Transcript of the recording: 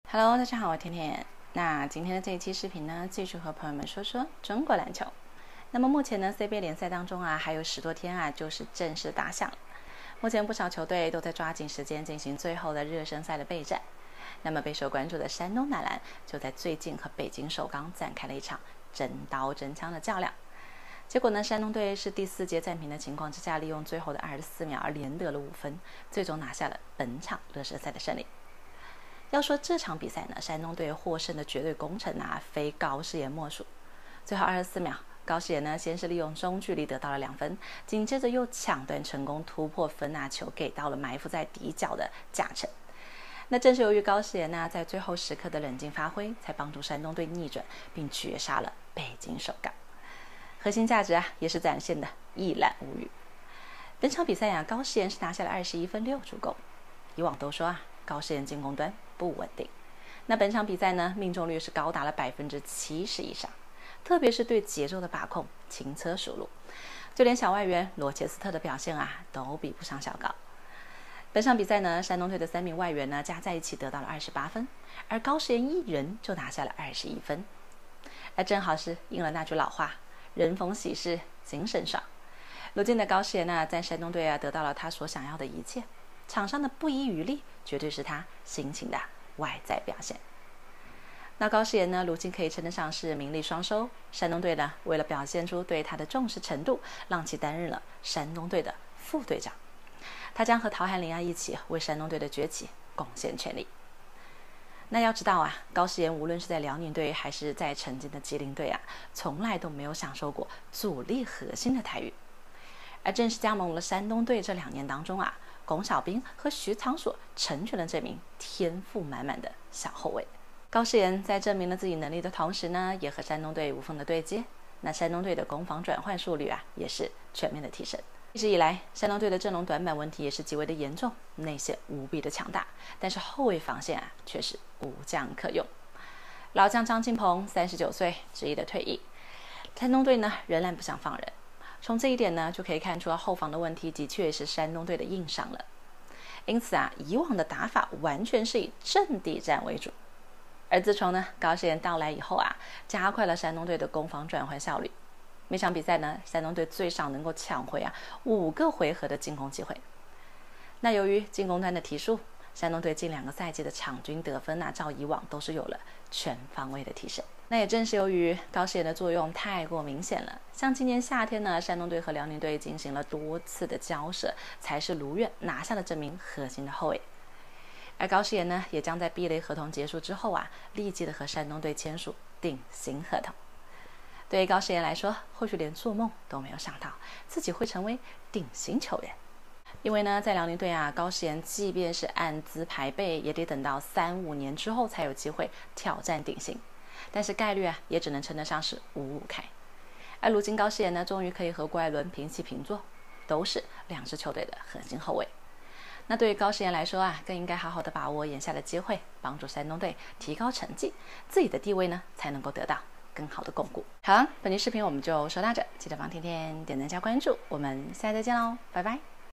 Hello， 大家好，我甜甜。那今天的这一期视频呢，继续和朋友们说说中国篮球。那么目前呢 ，CBA 联赛当中啊，还有10多天啊，就是正式打响了。目前不少球队都在抓紧时间进行最后的热身赛的备战。那么备受关注的山东男篮就在最近和北京首钢展开了一场真刀真枪的较量。结果呢，山东队是第4节暂停的情况之下，利用最后的24秒而连得了5分，最终拿下了本场热身赛的胜利。要说这场比赛呢，山东队获胜的绝对功臣啊，非高诗岩莫属。最后24秒，高诗岩呢先是利用中距离得到了2分，紧接着又抢断成功突破分球给到了埋伏在底角的贾晨。那正是由于高诗岩呢在最后时刻的冷静发挥，才帮助山东队逆转并绝杀了北京首钢。核心价值啊也是展现的一览无余。本场比赛啊，高诗岩是拿下了21分6助攻。以往都说啊，高诗岩进攻端不稳定，那本场比赛呢，命中率是高达了70%以上，特别是对节奏的把控轻车熟路，就连小外援罗切斯特的表现啊，都比不上小高。本场比赛呢，山东队的3名外援呢加在一起得到了28分，而高诗岩一人就拿下了21分，而正好是应了那句老话，人逢喜事精神爽。如今的高诗岩呢，在山东队啊得到了他所想要的一切。场上的不遗余力，绝对是他心情的外在表现。那高诗岩呢，如今可以称得上是名利双收。山东队呢，为了表现出对他的重视程度，让其担任了山东队的副队长。他将和陶涵林一起为山东队的崛起贡献全力。那要知道啊，高诗岩无论是在辽宁队还是在曾经的吉林队啊，从来都没有享受过主力核心的待遇。而正是加盟了山东队这2年当中啊，龚小兵和徐昌所成全了这名天赋满满的小后卫。高诗岩在证明了自己能力的同时呢，也和山东队无缝的对接。那山东队的攻防转换速率啊，也是全面的提升。一直以来，山东队的阵容短板问题也是极为的严重，内线无比的强大，但是后卫防线啊，却是无将可用。老将张金鹏39岁执意的退役，山东队呢仍然不想放人。从这一点呢，就可以看出后防的问题的确是山东队的硬伤了。因此啊，以往的打法完全是以阵地战为主。而自从呢高诗岩到来以后啊，加快了山东队的攻防转换效率。每场比赛呢，山东队最少能够抢回5个回合的进攻机会。那由于进攻端的提速，山东队近2个赛季的场均得分照以往都是有了全方位的提升。那也正是由于高诗岩的作用太过明显了，像今年夏天呢，山东队和辽宁队进行了多次的交涉，才是如愿拿下了这名核心的后卫。而高诗岩呢，也将在 B 类合同结束之后啊，立即的和山东队签署顶薪合同。对于高诗岩来说，或许连做梦都没有想到自己会成为顶薪球员。因为呢，在辽宁队啊，高诗岩即便是按资排辈，也得等到3-5年之后才有机会挑战顶薪，但是概率啊，也只能称得上是5-5开。而如今高诗岩呢，终于可以和郭艾伦平起平坐，都是2支球队的核心后卫。那对于高诗岩来说啊，更应该好好的把握眼下的机会，帮助山东队提高成绩，自己的地位呢才能够得到更好的巩固。好，本期视频我们就说到这，记得帮甜甜点赞加关注，我们下期再见喽，拜拜。